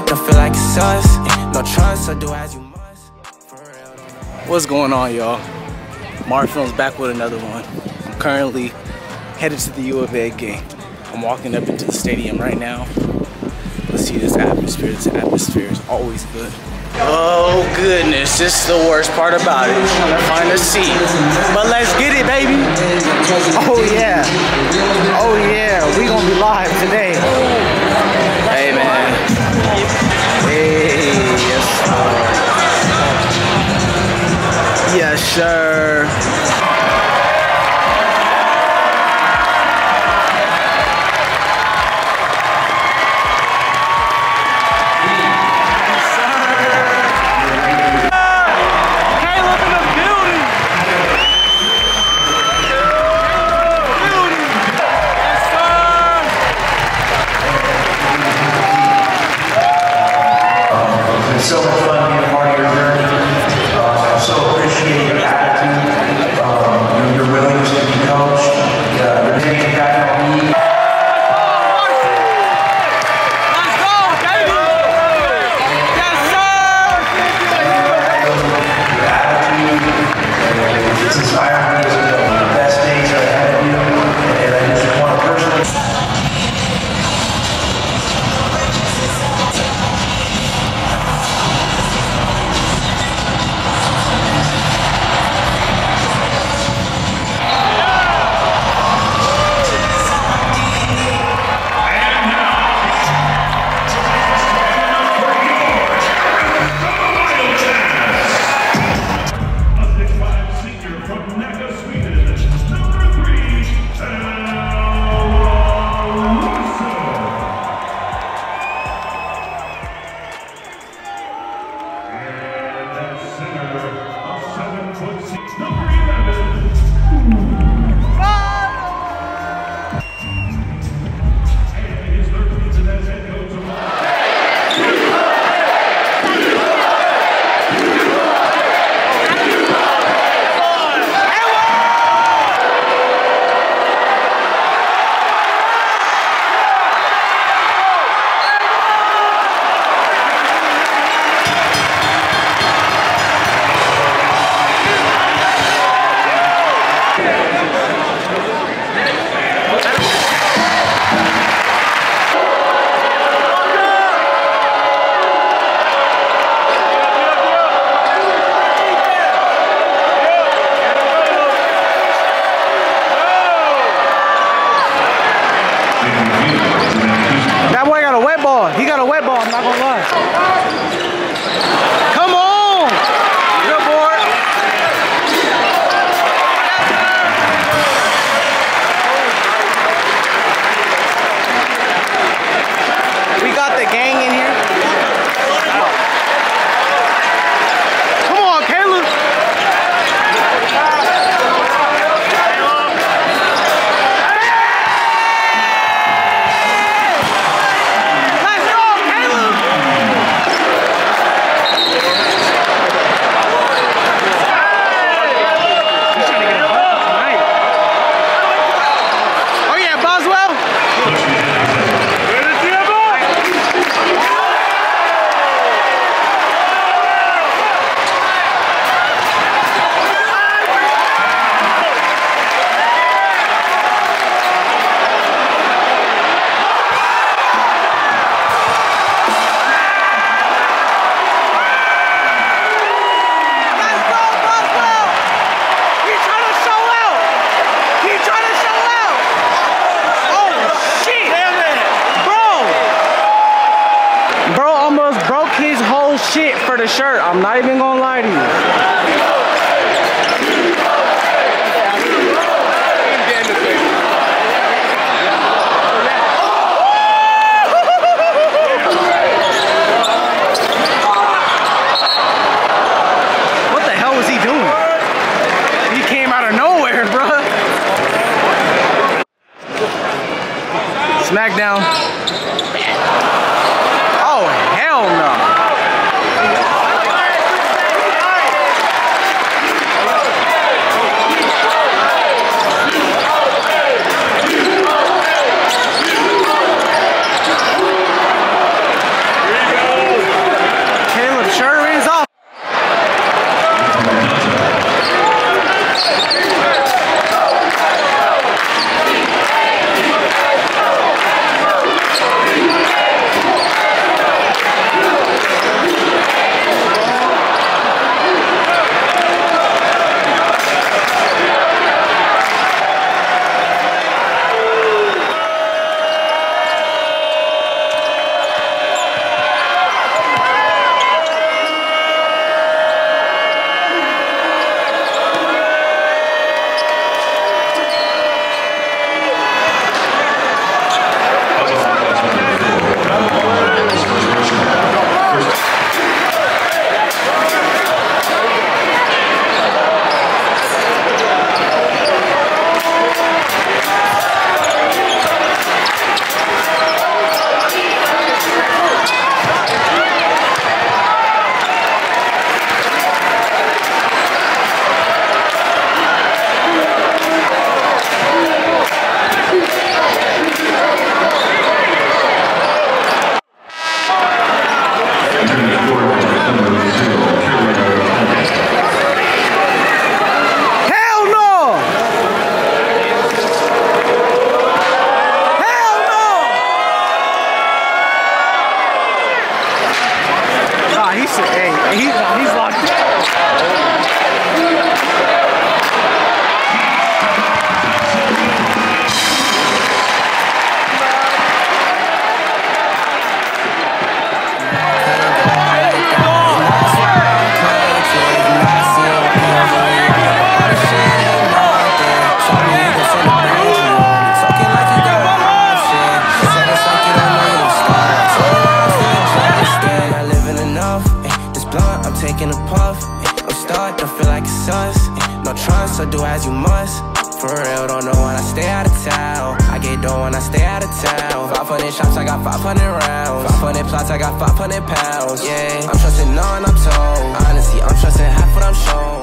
want, don't feel like it's us. No trust, so do as you must. What's going on, y'all? Mark Films back with another one. I'm currently headed to the U of A game. I'm walking up into the stadium right now. Let's see this atmosphere. This atmosphere is always good. Oh goodness, this is the worst part about it. Trying to find a seat. But let's get it, baby. Oh yeah. Oh yeah, we gonna be live today. Hey man. Hey, yes sir. Yes sir. So much fun being a part of your journey. I so appreciate your attitude, your willingness to be coached, your taking back on me. Let's go, baby! Yes, sir! Your attitude, it's inspiring me as well. The best days are ahead of you, and I just want to personally. That boy got a wet ball. He got a wet ball, I'm not gonna lie. Come on! Good boy. We got the gang in here. Come on, Caleb. Shit for the shirt. I'm not even gonna lie to you. What the hell was he doing? He came out of nowhere, bruh. Smackdown. Oh, hell no. as you must. For real, don't know when I stay out of town. I get dough when I stay out of town. 500 shots, I got 500 rounds. 500 plots, I got 500 pounds. Yeah, I'm trusting none, I'm told. Honestly, I'm trusting half what I'm shown.